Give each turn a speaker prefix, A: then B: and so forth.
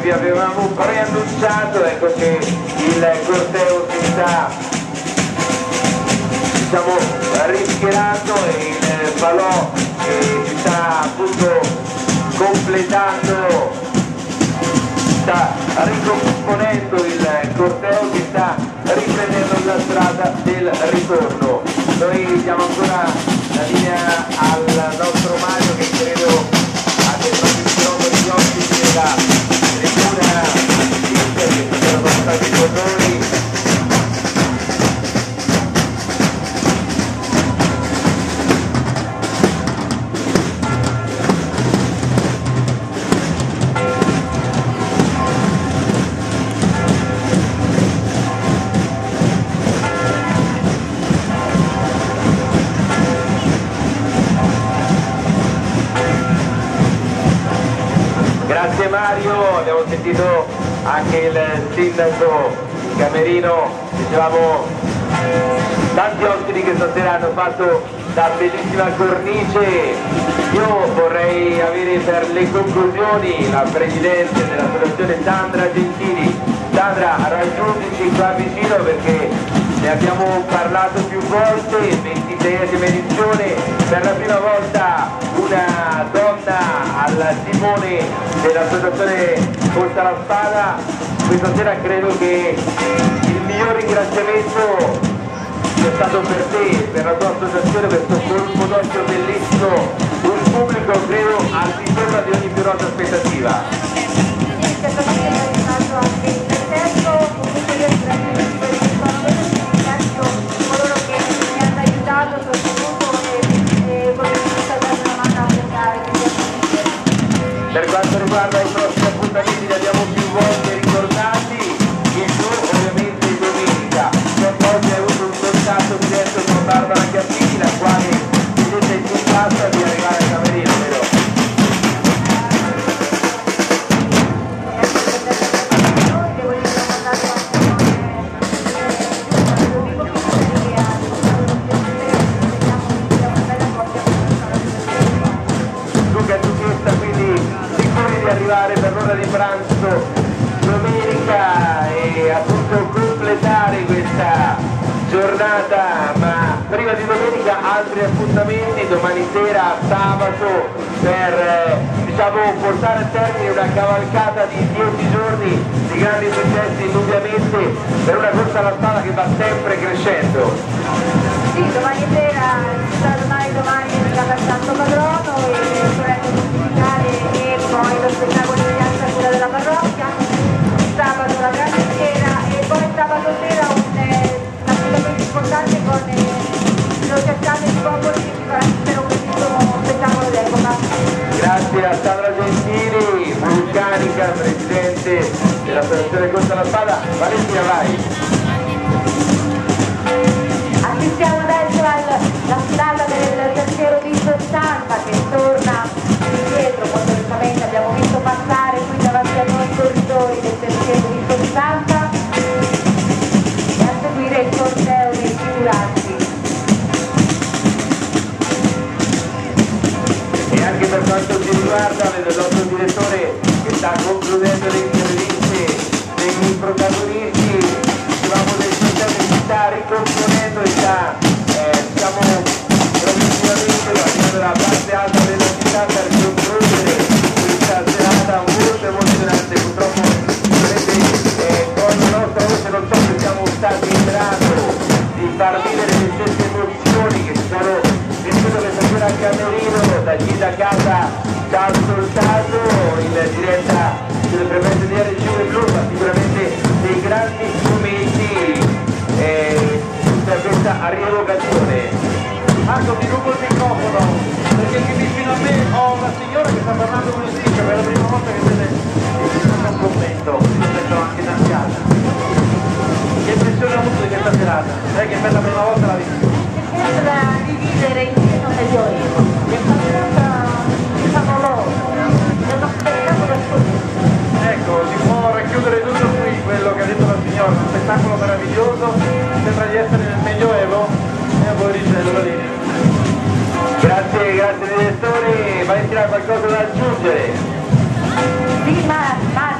A: vi avevamo preannunciato, ecco che il corteo si sta, diciamo, rischiarando e il falò si sta appunto completando, sta ricomponendo il corteo che sta riprendendo la strada del ritorno. Noi diamo ancora la linea al nostro Mario, che credo abbia proprio il microfono di ospiti della tribuna che sono stati con noi. Grazie Mario, abbiamo sentito anche il sindaco Camerino, dicevamo tanti ospiti che stasera hanno fatto la bellissima cornice. Io vorrei avere per le conclusioni la presidente dell'associazione Sandra Gentili. Sandra, raggiungici qua vicino perché ne abbiamo parlato più volte, 26esima edizione, per la prima volta una donna al timone dell'associazione Costa la Spada. Questa sera credo che il miglior ringraziamento sia stato per te, per la tua associazione, per questo colpo d'occhio bellissimo, un pubblico credo al di sopra di ogni più nota aspettativa. Per quanto riguarda i prossimi appuntamenti li abbiamo più volte ricordati, il tuo ovviamente domenica, oggi hai avuto un contatto diretto con Barbara Chiappini, la quale ti siete incontrata di arrivare a Camerino, vero? Arrivare per l'ora di pranzo domenica e appunto completare questa giornata, ma prima di domenica altri appuntamenti, domani sera, sabato, per diciamo portare a termine una cavalcata di 10 giorni di grandi successi indubbiamente per una corsa alla spada che va sempre crescendo.
B: Sì, domani sera, domani da Santo Padrono e Sorelle Musicale e poi lo spettacolo di piazza quella della parrocchia, sabato la grande sera e poi sabato sera un appuntamento importante con lo cercate di Popoli che ci farà spero un spettacolo d'epoca. Grazie a Sandra Gentili, vulcanica, presidente dell'associazione Costa la Spada. Valentina, vai! Assistiamo adesso alla sfilata del terziero visto stampa che torna indietro, molto giustamente abbiamo visto passare qui davanti a noi i corridori del terziero visto stampa e a seguire il corteo dei figuranti.
A: E anche per quanto ci riguarda, vedo il nostro direttore che sta concludendo le interviste dei protagonisti, dicevamo del sistema che si sta ricomponendo e sta diciamo progressivamente arrivando dalla parte alta della città per concludere questa serata molto emozionante. Purtroppo con la nostra voce non so se siamo stati in grado di far vivere le stesse emozioni che ci sono vissute questa sera a Camerino, da chi da casa ci ha ascoltato in diretta sulle frequenze di RCV Blu, ma sicuramente dei grandi momenti per questa rievocazione.
C: Marco, ti rubo il microfono perché qui vicino a me ho una signora che sta parlando con il disco, è la prima volta che vede un commento, anche da casa. Che impressione ha avuto di questa serata? Sai che per la prima volta la visto?
B: È da dividere in pieno medioevo, è abbastanza favoloso, è uno spettacolo assolutamente.
C: Ecco, si può racchiudere tutto qui, quello che ha detto la signora, un spettacolo meraviglioso, sembra di essere nel Medioevo e a voi ricevo la linea.
A: Grazie direttore, Valentina, qualcosa da aggiungere?
B: Sì, ma